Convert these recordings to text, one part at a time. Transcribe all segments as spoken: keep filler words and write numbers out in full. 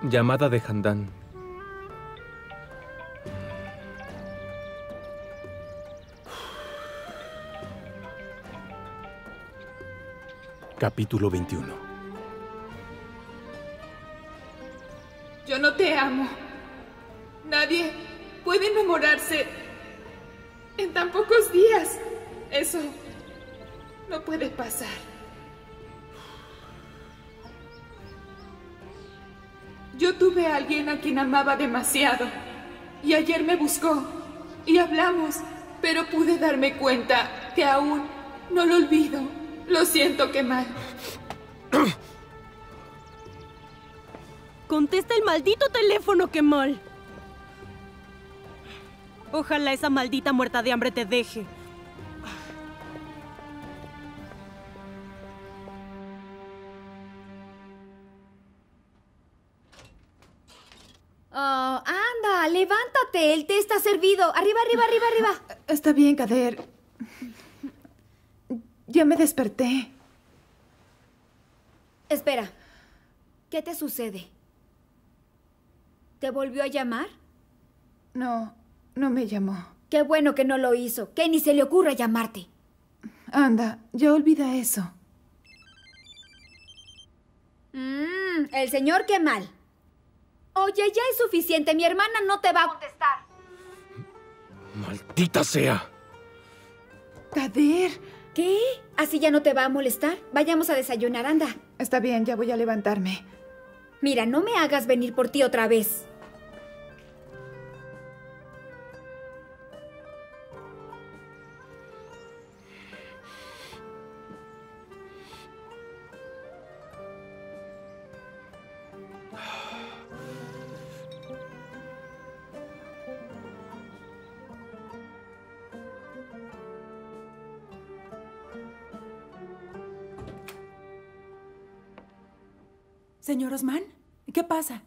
Llamada de Handan. Capítulo veintiuno. Yo no te amo. Nadie puede enamorarse en tan pocos días. Eso no puede pasar. Yo tuve a alguien a quien amaba demasiado. Y ayer me buscó. Y hablamos. Pero pude darme cuenta que aún no lo olvido. Lo siento, Kemal. Contesta el maldito teléfono, Kemal. Ojalá esa maldita muerta de hambre te deje. Oh, anda, levántate. El té está servido. Arriba, arriba, arriba, arriba. Está bien, Kader. Ya me desperté. Espera. ¿Qué te sucede? ¿Te volvió a llamar? No, no me llamó. Qué bueno que no lo hizo. Que ni se le ocurra llamarte. Anda, ya olvida eso. Mmm, el señor Kemal. Oye, ya es suficiente. Mi hermana no te va a contestar. ¡Maldita sea! Kader. ¿Qué? ¿Así ya no te va a molestar? Vayamos a desayunar, anda. Está bien, ya voy a levantarme. Mira, no me hagas venir por ti otra vez. Señor Osman, ¿qué pasa?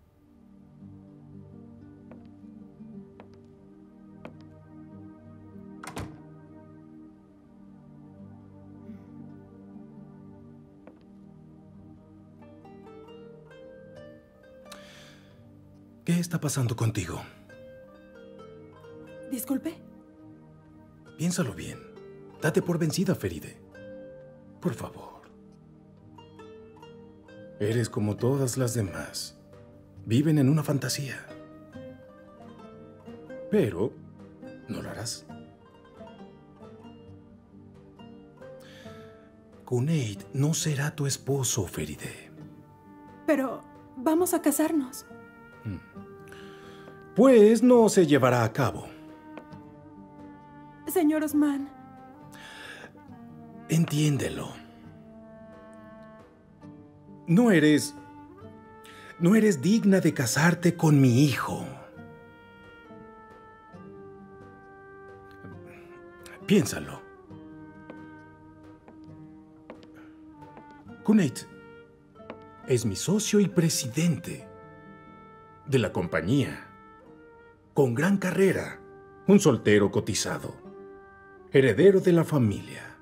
¿Qué está pasando contigo? Disculpe. Piénsalo bien. Date por vencida, Feride. Por favor. Eres como todas las demás. Viven en una fantasía. Pero no lo harás. Kuneid no será tu esposo, Feride. Pero vamos a casarnos. Pues no se llevará a cabo. Señor Osman. Entiéndelo. No eres... No eres digna de casarte con mi hijo. Piénsalo. Kuneid es mi socio y presidente de la compañía, con gran carrera, un soltero cotizado, heredero de la familia.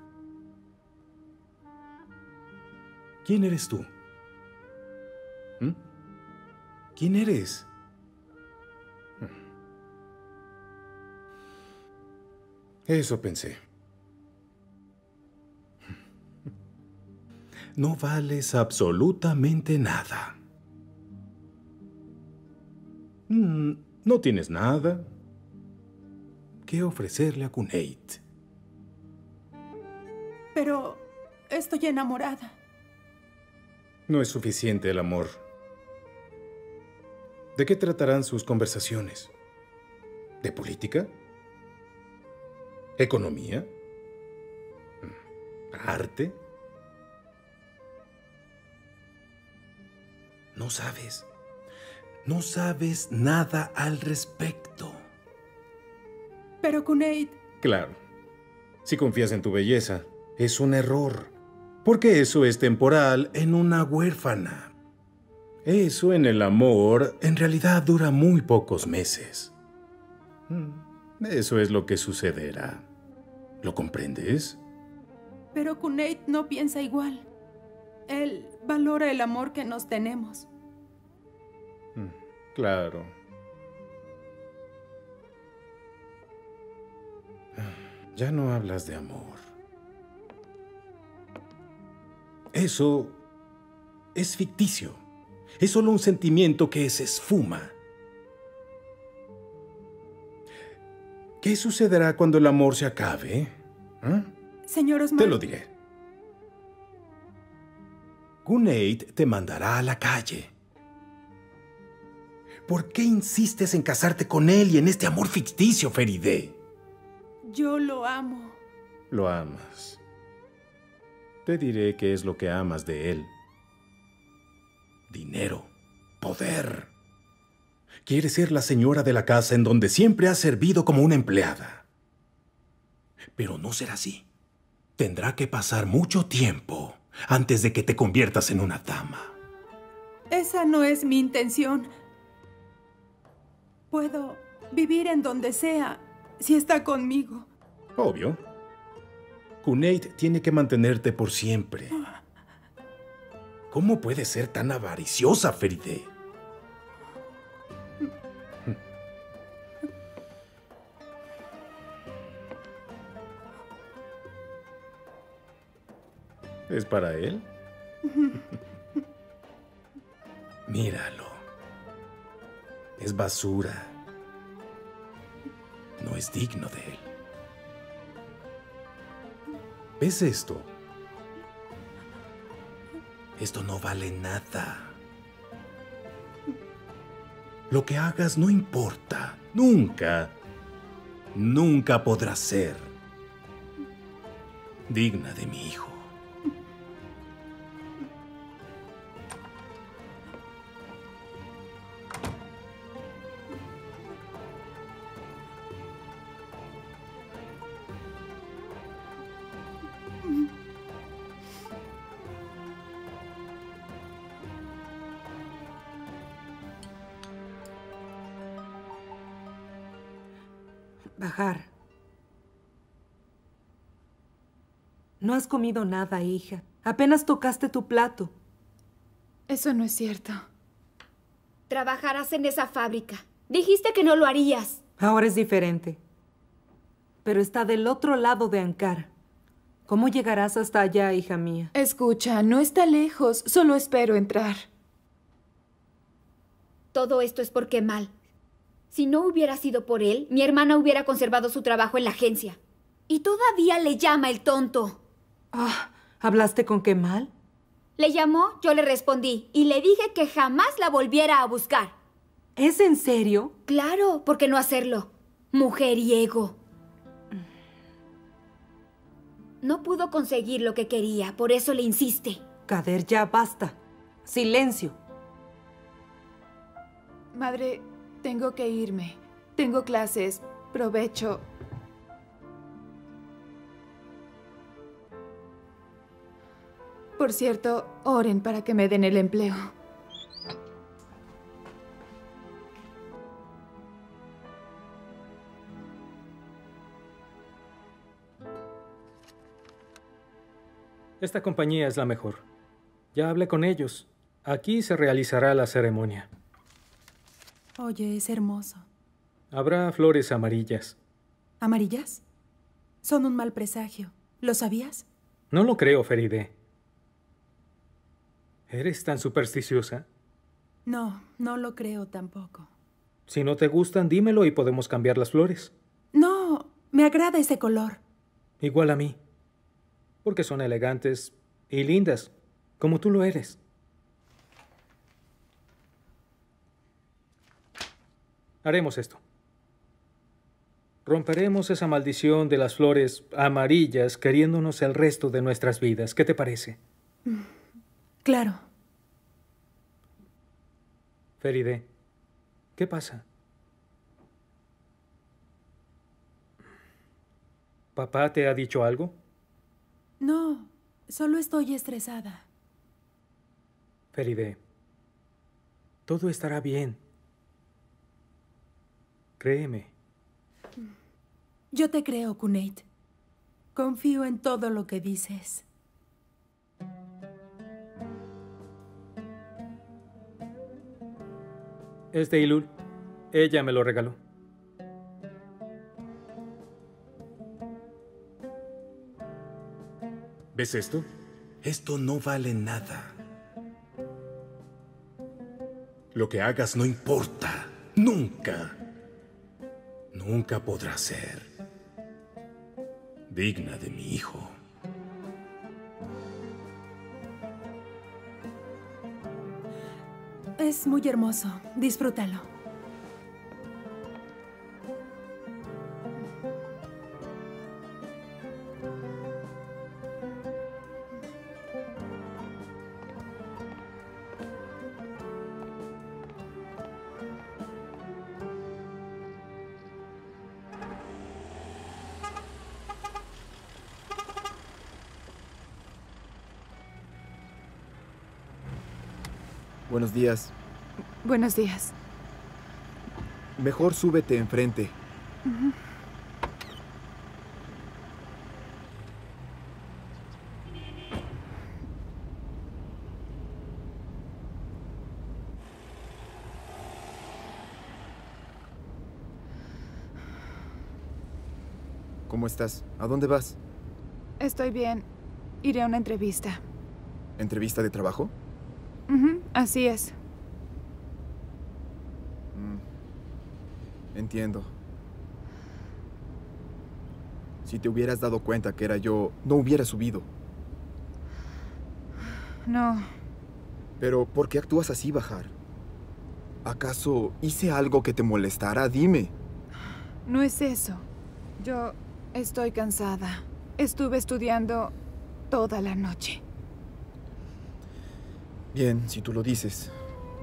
¿Quién eres tú? ¿Mm? ¿Quién eres? Eso pensé. No vales absolutamente nada. Mm, no tienes nada que ofrecerle a Kuneid. Pero estoy enamorada. No es suficiente el amor. ¿De qué tratarán sus conversaciones? ¿De política? ¿Economía? ¿Arte? No sabes. No sabes nada al respecto. Pero Kuneid... Claro. Si confías en tu belleza, es un error. Porque eso es temporal en una huérfana. Eso en el amor en realidad dura muy pocos meses. Eso es lo que sucederá. ¿Lo comprendes? Pero Kuneid no piensa igual. Él valora el amor que nos tenemos. Claro. Ya no hablas de amor. Eso es ficticio. Es solo un sentimiento que se esfuma. ¿Qué sucederá cuando el amor se acabe? ¿Eh? Señor Osman. Te lo diré. Kunate te mandará a la calle. ¿Por qué insistes en casarte con él y en este amor ficticio, Feride? Yo lo amo. Lo amas. Te diré qué es lo que amas de él. Dinero, poder. Quieres ser la señora de la casa en donde siempre has servido como una empleada. Pero no será así. Tendrá que pasar mucho tiempo antes de que te conviertas en una dama. Esa no es mi intención. Puedo vivir en donde sea si está conmigo. Obvio. Kunate tiene que mantenerte por siempre. ¿Cómo puedes ser tan avariciosa, Feride? ¿Es para él? Míralo. Es basura. No es digno de él. ¿Ves esto? Esto no vale nada. Lo que hagas no importa. Nunca, nunca podrás ser digna de mi hijo. Bahar. No has comido nada, hija. Apenas tocaste tu plato. Eso no es cierto. Trabajarás en esa fábrica. Dijiste que no lo harías. Ahora es diferente. Pero está del otro lado de Ankara. ¿Cómo llegarás hasta allá, hija mía? Escucha, no está lejos. Solo espero entrar. Todo esto es por Kemal. Si no hubiera sido por él, mi hermana hubiera conservado su trabajo en la agencia. Y todavía le llama el tonto. Ah, ¿hablaste con Kemal? Le llamó, yo le respondí y le dije que jamás la volviera a buscar. ¿Es en serio? Claro, ¿por qué no hacerlo? Mujeriego. No pudo conseguir lo que quería, por eso le insiste. Kader, ya basta. Silencio. Madre, tengo que irme. Tengo clases. Provecho. Por cierto, oren para que me den el empleo. Esta compañía es la mejor. Ya hablé con ellos. Aquí se realizará la ceremonia. Oye, es hermoso. Habrá flores amarillas. ¿Amarillas? Son un mal presagio. ¿Lo sabías? No lo creo, Feride. ¿Eres tan supersticiosa? No, no lo creo tampoco. Si no te gustan, dímelo y podemos cambiar las flores. No, me agrada ese color. Igual a mí. Porque son elegantes y lindas, como tú lo eres. Haremos esto. Romperemos esa maldición de las flores amarillas queriéndonos el resto de nuestras vidas. ¿Qué te parece? Claro. Feride, ¿qué pasa? ¿Papá te ha dicho algo? No, solo estoy estresada. Feride, todo estará bien. Créeme. Yo te creo, Kunate. Confío en todo lo que dices. Es de Ilul. Ella me lo regaló. ¿Ves esto? Esto no vale nada. Lo que hagas no importa. Nunca. Nunca podrá ser digna de mi hijo. Es muy hermoso. Disfrútalo. Buenos días. Buenos días. Mejor súbete enfrente. Uh-huh. ¿Cómo estás? ¿A dónde vas? Estoy bien. Iré a una entrevista. ¿Entrevista de trabajo? Uh-huh. Así es. Mm. Entiendo. Si te hubieras dado cuenta que era yo, no hubieras subido. No. Pero, ¿por qué actúas así, Bahar? ¿Acaso hice algo que te molestara? Dime. No es eso. Yo estoy cansada. Estuve estudiando toda la noche. Bien, si tú lo dices.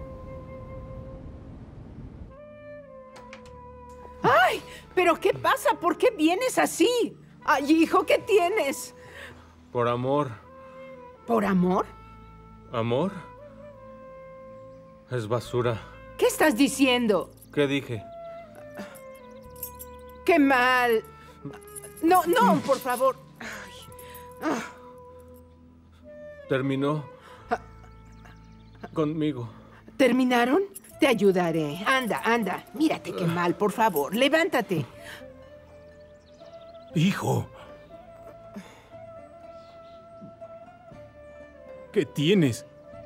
¡Ay! ¿Pero qué pasa? ¿Por qué vienes así? Ay, hijo, ¿qué tienes? Por amor. ¿Por amor? ¿Amor? Es basura. ¿Qué estás diciendo? ¿Qué dije? ¡Qué mal! No, no, por favor. Ay. Ah. Terminó conmigo. ¿Terminaron? Te ayudaré. Anda, anda. Mírate qué mal, por favor. Levántate. Hijo. ¿Qué tienes?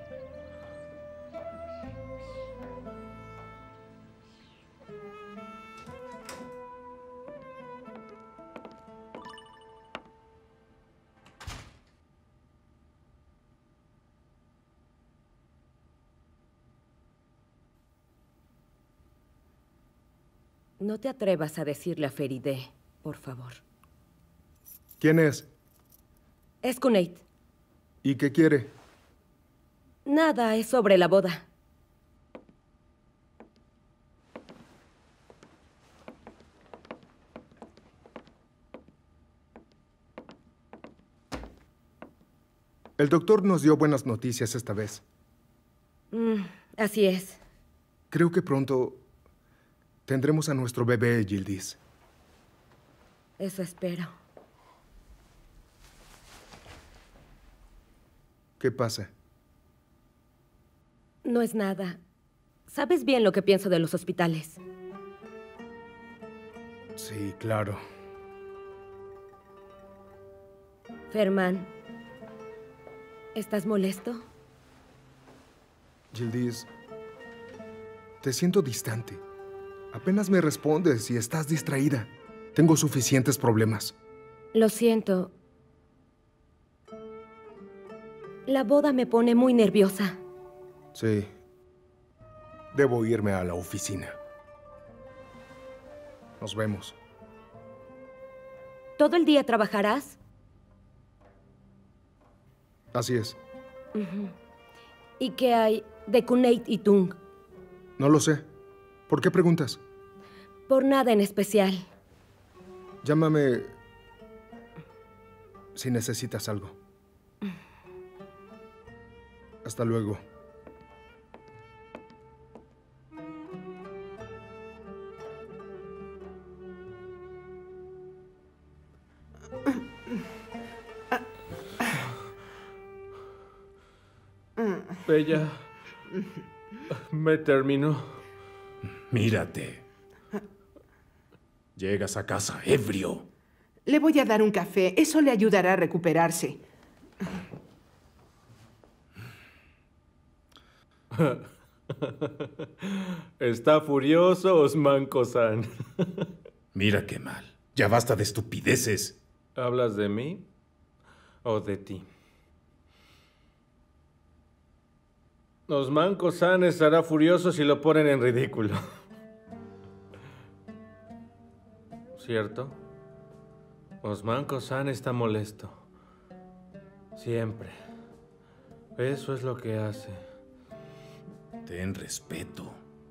No te atrevas a decirle a Feride, por favor. ¿Quién es? Es Cuneit. ¿Y qué quiere? Nada, es sobre la boda. El doctor nos dio buenas noticias esta vez. Mm, así es. Creo que pronto tendremos a nuestro bebé, Yildiz. Eso espero. ¿Qué pasa? No es nada. Sabes bien lo que pienso de los hospitales. Sí, claro. Ferman, ¿estás molesto? Yildiz, te siento distante. Apenas me respondes y estás distraída. Tengo suficientes problemas. Lo siento. La boda me pone muy nerviosa. Sí. Debo irme a la oficina. Nos vemos. ¿Todo el día trabajarás? Así es. Uh-huh. ¿Y qué hay de Cuneit y Tung? No lo sé. ¿Por qué preguntas? Por nada en especial. Llámame si necesitas algo. Hasta luego. Ella me terminó. Mírate. Llegas a casa ebrio. Le voy a dar un café. Eso le ayudará a recuperarse. Está furioso Osman Kozan. Mira qué mal. Ya basta de estupideces. ¿Hablas de mí o de ti? Osman Kozan estará furioso si lo ponen en ridículo. ¿Cierto? Osman Kozan está molesto. Siempre. Eso es lo que hace. Ten respeto.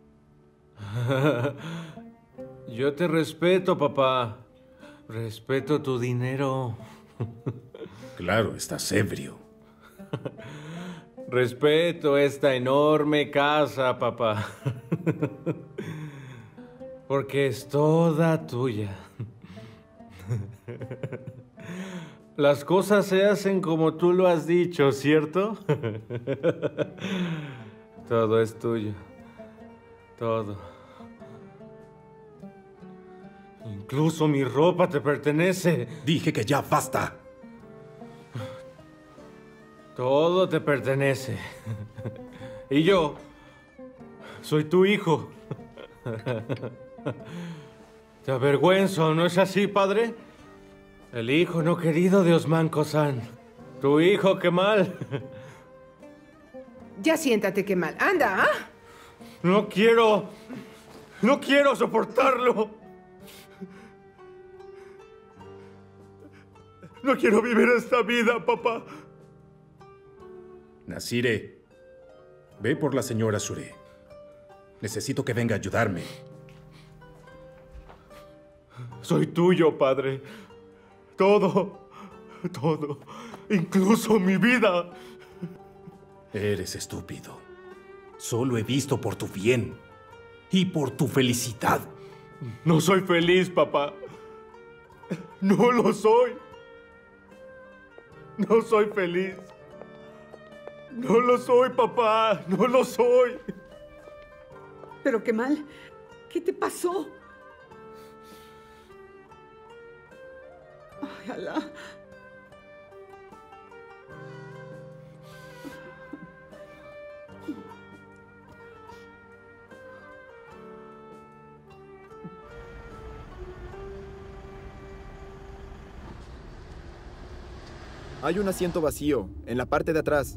Yo te respeto, papá. Respeto tu dinero. Claro, estás ebrio. Respeto esta enorme casa, papá. Porque es toda tuya. Las cosas se hacen como tú lo has dicho, ¿cierto? Todo es tuyo. Todo. Incluso mi ropa te pertenece. Dije que ya basta. Todo te pertenece. Y yo soy tu hijo. Te avergüenzo, ¿no es así, padre? El hijo no querido de Osman Kozan. Tu hijo, Kemal. Ya siéntate, Kemal. Anda, ¿ah? No quiero... No quiero soportarlo. No quiero vivir esta vida, papá. Nasire, ve por la señora Sure. Necesito que venga a ayudarme. Soy tuyo, padre. Todo, todo, incluso mi vida. Eres estúpido. Solo he visto por tu bien y por tu felicidad. No soy feliz, papá. No lo soy. No soy feliz. No lo soy, papá. No lo soy. Pero qué mal. ¿Qué te pasó? Ay, Alá. Hay un asiento vacío, en la parte de atrás.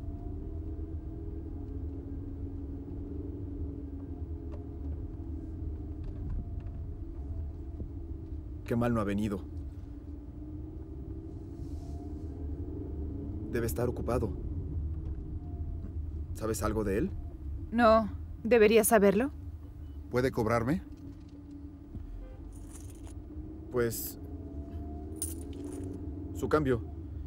Qué mal no ha venido. Debe estar ocupado. ¿Sabes algo de él? No, ¿deberías saberlo? ¿Puede cobrarme? Pues... su cambio.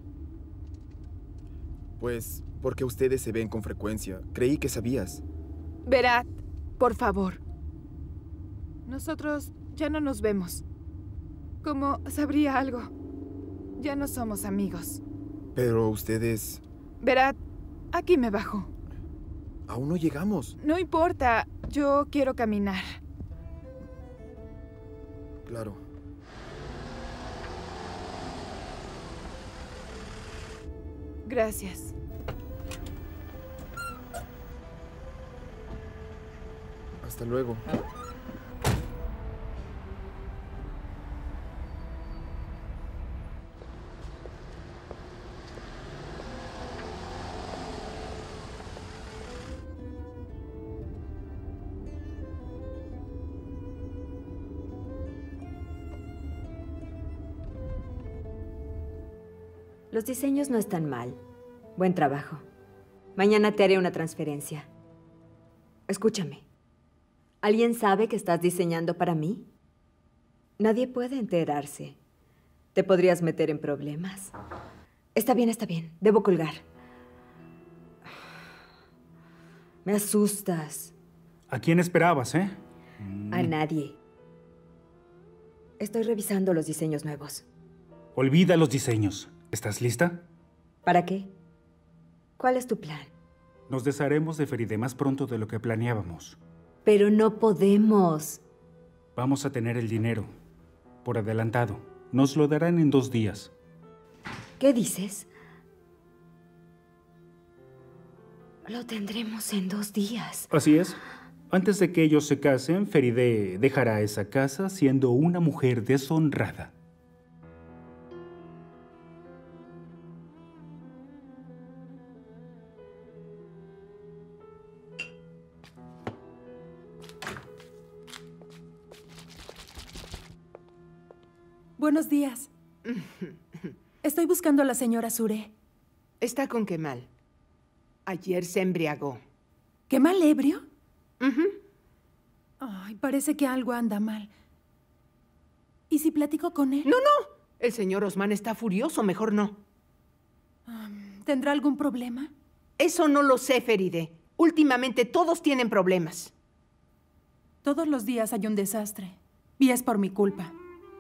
Pues, porque ustedes se ven con frecuencia. Creí que sabías. Berat, por favor. Nosotros ya no nos vemos. Como sabría algo. Ya no somos amigos. Pero ustedes... Berat, aquí me bajo. Aún no llegamos. No importa, yo quiero caminar. Claro. Gracias. Hasta luego. Los diseños no están mal. Buen trabajo. Mañana te haré una transferencia. Escúchame. ¿Alguien sabe que estás diseñando para mí? Nadie puede enterarse. Te podrías meter en problemas. Está bien, está bien. Debo colgar. Me asustas. ¿A quién esperabas, eh? A nadie. Estoy revisando los diseños nuevos. Olvida los diseños. ¿Estás lista? ¿Para qué? ¿Cuál es tu plan? Nos desharemos de Feride más pronto de lo que planeábamos. Pero no podemos. Vamos a tener el dinero. Por adelantado. Nos lo darán en dos días. ¿Qué dices? Lo tendremos en dos días. Así es. Antes de que ellos se casen, Feride dejará esa casa siendo una mujer deshonrada. Buenos días. Estoy buscando a la señora Sure. Está con Kemal. Ayer se embriagó. ¿Kemal ebrio? Uh-huh. Ay, parece que algo anda mal. ¿Y si platico con él? No, no. El señor Osman está furioso. Mejor no. Um, ¿Tendrá algún problema? Eso no lo sé, Feride. Últimamente todos tienen problemas. Todos los días hay un desastre. Y es por mi culpa.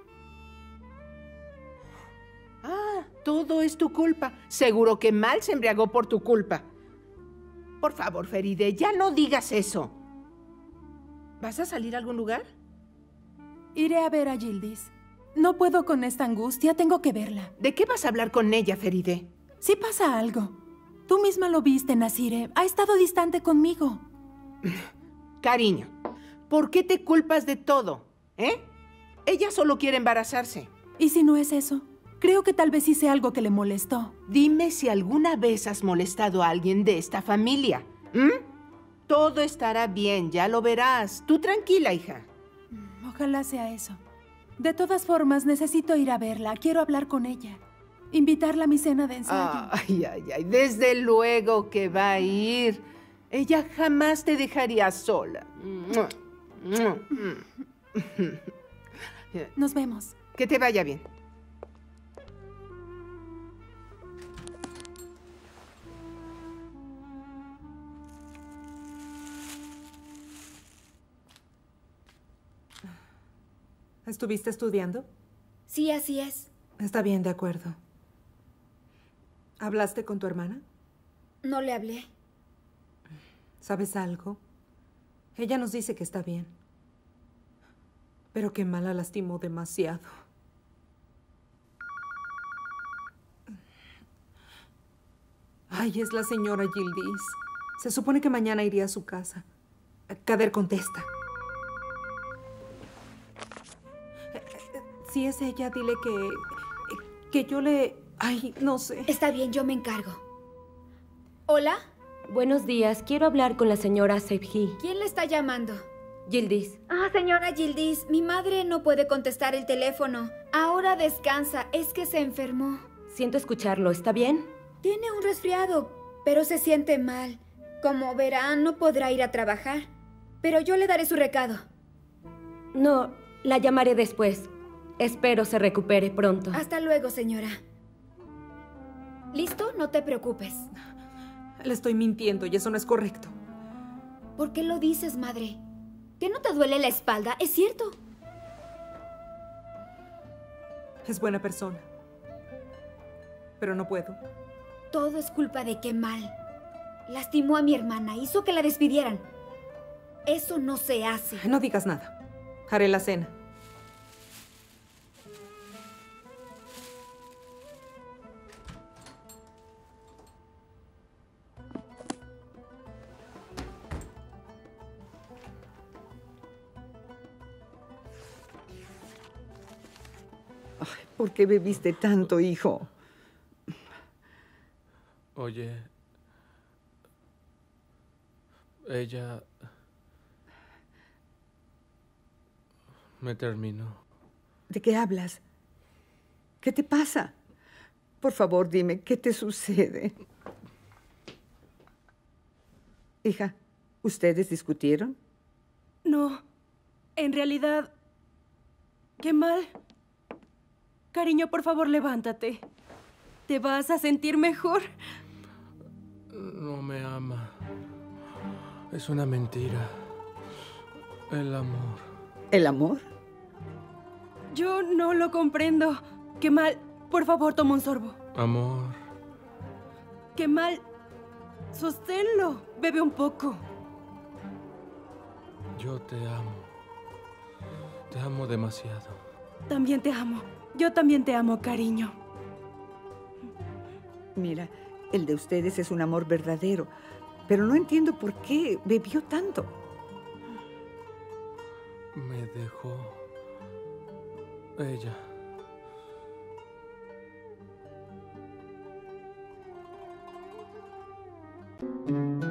Ah, todo es tu culpa. Seguro que Mal se embriagó por tu culpa. Por favor, Feride, ya no digas eso. ¿Vas a salir a algún lugar? Iré a ver a Yildiz. No puedo con esta angustia, tengo que verla. ¿De qué vas a hablar con ella, Feride? Sí pasa algo. Tú misma lo viste, Nasire. Ha estado distante conmigo. Cariño, ¿por qué te culpas de todo? ¿Eh? Ella solo quiere embarazarse. ¿Y si no es eso? Creo que tal vez hice algo que le molestó. Dime si alguna vez has molestado a alguien de esta familia. ¿Mm? Todo estará bien, ya lo verás. Tú tranquila, hija. Ojalá sea eso. De todas formas, necesito ir a verla. Quiero hablar con ella. Invitarla a mi cena de ensayo. Ay, ay, ay. Desde luego que va a ir. Ella jamás te dejaría sola. Nos vemos. Que te vaya bien. ¿Estuviste estudiando? Sí, así es. Está bien, de acuerdo. ¿Hablaste con tu hermana? No le hablé. ¿Sabes algo? Ella nos dice que está bien. Pero que Mal la lastimó demasiado. Ay, es la señora Yildiz. Se supone que mañana iría a su casa. Kader contesta. Si es ella, dile que... que yo le... Ay, no sé. Está bien, yo me encargo. ¿Hola? Buenos días. Quiero hablar con la señora Sebhi. ¿Quién le está llamando? Yildiz. Ah, señora Yildiz, mi madre no puede contestar el teléfono. Ahora descansa. Es que se enfermó. Siento escucharlo. ¿Está bien? Tiene un resfriado, pero se siente mal. Como verá, no podrá ir a trabajar. Pero yo le daré su recado. No, la llamaré después. Espero se recupere pronto. Hasta luego, señora. ¿Listo? No te preocupes. Le estoy mintiendo y eso no es correcto. ¿Por qué lo dices, madre? ¿Que no te duele la espalda? ¿Es cierto? Es buena persona. Pero no puedo. Todo es culpa de Kemal. Lastimó a mi hermana, hizo que la despidieran. Eso no se hace. No digas nada. Haré la cena. ¿Por qué bebiste tanto, hijo? Oye, ella me terminó. ¿De qué hablas? ¿Qué te pasa? Por favor, dime, ¿qué te sucede? Hija, ¿ustedes discutieron? No, en realidad, qué mal. Cariño, por favor, levántate. ¿Te vas a sentir mejor? No me ama. Es una mentira. El amor. ¿El amor? Yo no lo comprendo. Qué mal. Por favor, toma un sorbo. Amor. Qué mal. Sosténlo. Bebe un poco. Yo te amo. Te amo demasiado. También te amo. Yo también te amo, cariño. Mira, el de ustedes es un amor verdadero, pero no entiendo por qué bebió tanto. Me dejó ella. Mm-hmm.